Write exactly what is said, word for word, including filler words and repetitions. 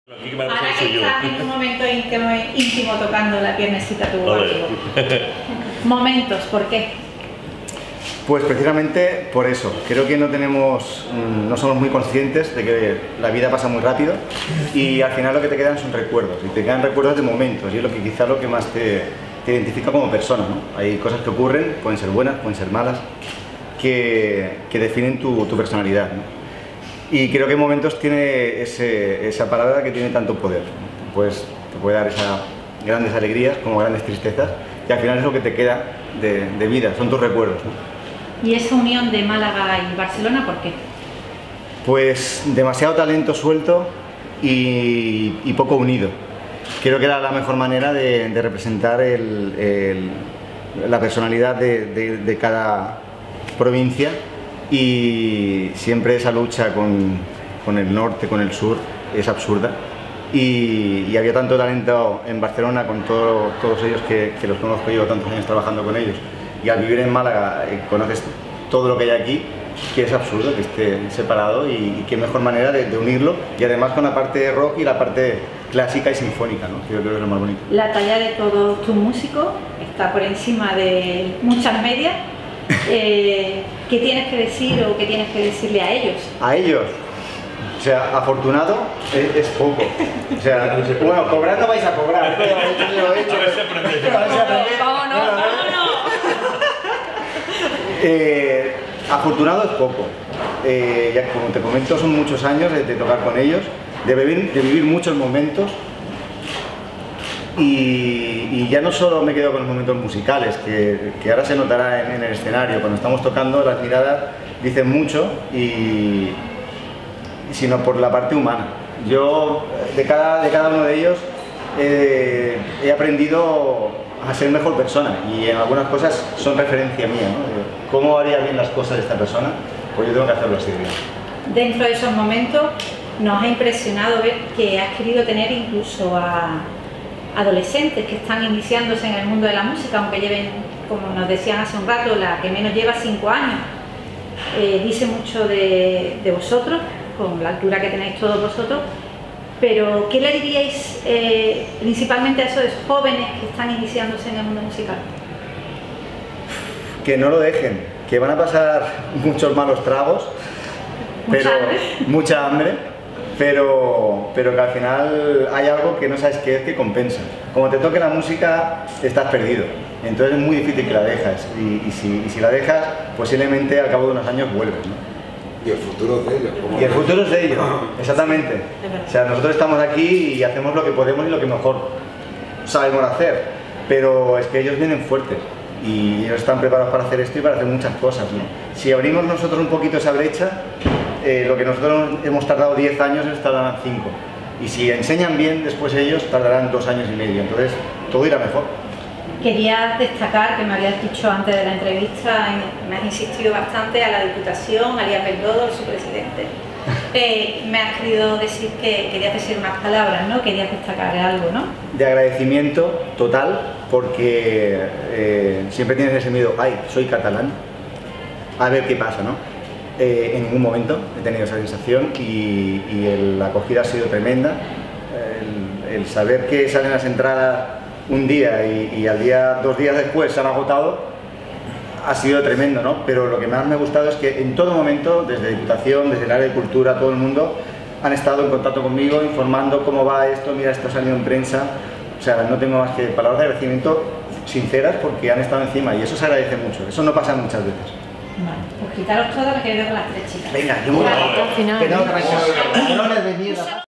Ahora que estás en un momento íntimo, íntimo tocando la piernecita tu amigo. Momentos, ¿por qué? Pues precisamente por eso. Creo que no tenemos, no somos muy conscientes de que la vida pasa muy rápido y al final lo que te quedan son recuerdos, y te quedan recuerdos de momentos, y es lo que quizás lo que más te, te identifica como persona, ¿no? Hay cosas que ocurren, pueden ser buenas, pueden ser malas, que, que definen tu, tu personalidad, ¿no? Y creo que momentos tiene ese, esa palabra que tiene tanto poder, ¿no? Pues te puede dar esas grandes alegrías como grandes tristezas, y al final es lo que te queda de, de vida, son tus recuerdos, ¿no? ¿Y esa unión de Málaga y Barcelona por qué? Pues demasiado talento suelto y, y poco unido. Creo que era la mejor manera de, de representar el, el, la personalidad de, de, de cada provincia, y siempre esa lucha con, con el norte, con el sur, es absurda. Y, y había tanto talento en Barcelona con todo, todos ellos que, que los conozco, llevo tantos años trabajando con ellos, y al vivir en Málaga eh, conoces todo lo que hay aquí, que es absurdo que esté separado, y, y qué mejor manera de, de unirlo, y además con la parte rock y la parte clásica y sinfónica, ¿no? Que yo creo que es lo más bonito. La talla de todos tus músicos está por encima de muchas medias. Eh, ¿Qué tienes que decir o qué tienes que decirle a ellos? A ellos, o sea, afortunado es, es poco. O sea, bueno, cobrar no vais a cobrar. Pero yo lo he hecho. A ver si aprendéis. Vámonos, vámonos. Eh, afortunado es poco. Eh, ya como te comento, son muchos años de, de tocar con ellos, de vivir, de vivir muchos momentos. Y, y ya no solo me quedo con los momentos musicales, que, que ahora se notará en, en el escenario. Cuando estamos tocando, las miradas dicen mucho, y, sino por la parte humana. Yo, de cada, de cada uno de ellos, eh, he aprendido a ser mejor persona, y en algunas cosas son referencia mía, ¿no? ¿Cómo haría bien las cosas esta persona? Pues yo tengo que hacerlo así bien. Dentro de esos momentos nos ha impresionado ver que has querido tener incluso a adolescentes que están iniciándose en el mundo de la música, aunque lleven, como nos decían hace un rato, la que menos lleva cinco años. Eh, dice mucho de, de vosotros, con la altura que tenéis todos vosotros, pero ¿qué le diríais eh, principalmente a esos jóvenes que están iniciándose en el mundo musical? Que no lo dejen, que van a pasar muchos malos tragos, ¿Mucha pero hambre? mucha hambre, pero, pero que al final hay algo que no sabes qué es, que compensa. Como te toque la música, estás perdido, entonces es muy difícil que la dejas, y, y, si, y si la dejas, posiblemente al cabo de unos años vuelves, ¿no? Y el futuro es de ellos. Y el futuro es de ellos, exactamente. O sea, nosotros estamos aquí y hacemos lo que podemos y lo que mejor sabemos hacer, pero es que ellos vienen fuertes y ellos están preparados para hacer esto y para hacer muchas cosas, ¿no? Si abrimos nosotros un poquito esa brecha, eh, lo que nosotros hemos tardado diez años, ellos tardarán cinco. Y si enseñan bien, después ellos tardarán dos años y medio. Entonces, todo irá mejor. Quería destacar, que me habías dicho antes de la entrevista, me has insistido bastante, a la Diputación, a Elías Bendodo, su presidente. Eh, me has querido decir que querías decir unas palabras, ¿no? Querías destacar algo, ¿no? De agradecimiento total, porque eh, siempre tienes ese miedo, ay, soy catalán, a ver qué pasa, ¿no? Eh, en ningún momento he tenido esa sensación, y, y el, la acogida ha sido tremenda. El, el saber que salen las entradas un día y, y al día, dos días después se han agotado, ha sido tremendo, ¿no? Pero lo que más me ha gustado es que en todo momento, desde Diputación, desde el área de cultura, todo el mundo han estado en contacto conmigo, informando cómo va esto, mira, esto ha salido en prensa. O sea, no tengo más que palabras de agradecimiento sinceras, porque han estado encima, y eso se agradece mucho. Eso no pasa muchas veces. Vale, pues quitaros todas, me quedo con las tres chicas. Venga, yo me voy a... Al final. Que no, que no, que no, que no, que no, que no,